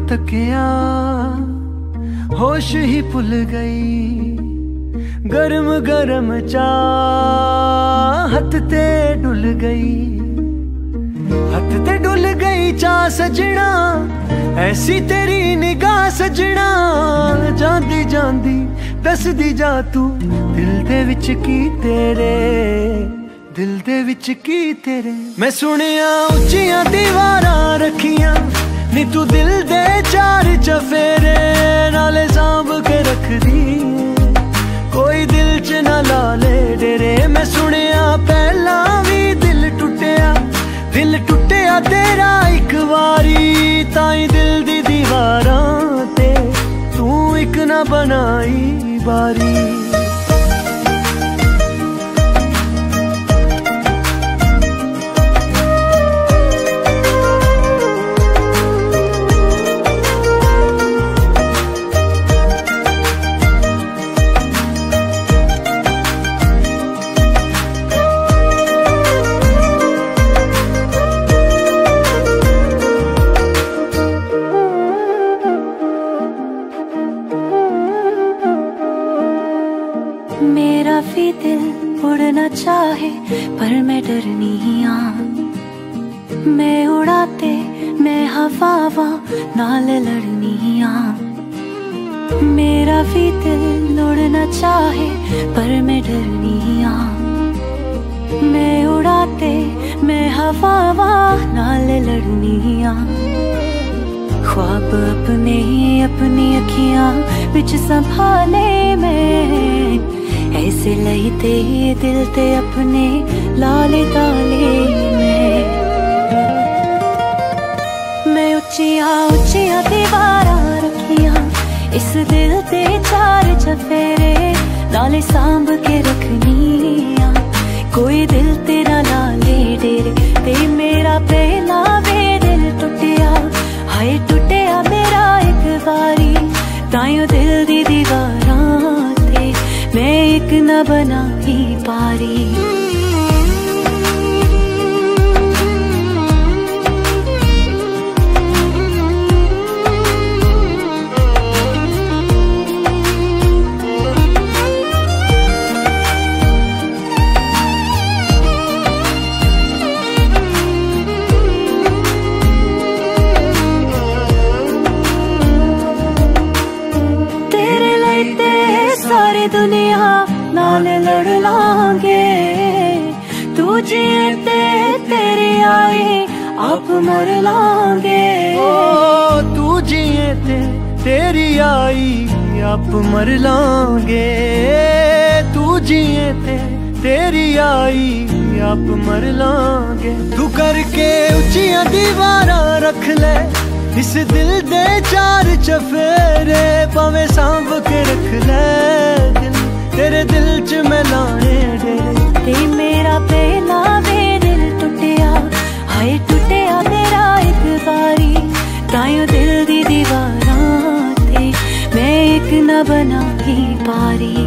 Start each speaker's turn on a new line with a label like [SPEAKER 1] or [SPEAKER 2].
[SPEAKER 1] तकिया होश ही भुल गई। गरम गरम चाह हथ ते डुल गई, हथ ते डुल गई चाह सजना। ऐसी तेरी निगाह सजना, जांदी जांदी दसदी जा तू दिल दे विच की तेरे, दिल दे विच की तेरे। मैं सुनिया उच्चियां दीवारां रखियां नी तू दिल दे चार चफेरे, नाले सांभ के रख दी कोई दिल च ना ला ले डेरे। मैं सुनिया पहला भी दिल टुटिया, दिल टुटिया तेरा एक वारी, ताई दिल दी दीवारां ते तू एक ना बनाई बारी।
[SPEAKER 2] मेरा भी दिल उड़ना चाहे पर मैं डरनी आ, मैं उड़ाते मैं हवावा नाल लड़नी आ। मेरा भी दिल उड़ना चाहे पर मैं डरनी आ, मैं उड़ाते मैं हवावा नाल लड़नी आ। ख्वाब अपने अपनी अखियां बिच संभाले मैं, ऐसे लईते दिल ते अपने लाले ताले मैं उच्चियां उच्चियां दीवारां रखियां इस दिल ते चार चफेरे, नाले सांभ के रखनियां कोई दिल तेरा लाले डेरे। ते मेरा पहला वे दिल टुटिया, हाय टुटिया मेरा एक बारी, ताइयों दिल दी दीवारां ते मैं एक न बना ही पारी। सारी दुनिया नाल लड़ लांगे, तू जिए ते तेरी आई आप मर लांगे।
[SPEAKER 1] ओ तू जिए ते तेरी आई आप मर लांगे, तू जिए ते तेरी आई आप मर लांगे। तू करके उच्चियां दीवारां रख ले इस दिल दे चार चफेरे, भावें सांभ के रख ले दिल तेरे दिल च मैं लाने डेरे।
[SPEAKER 2] ते मेरा पहला वे दिल टुटिया, हाय टुटिया मेरा एक बारी, ताइयों दिल दी दीवारां ते मैं एक न बना ही पारी।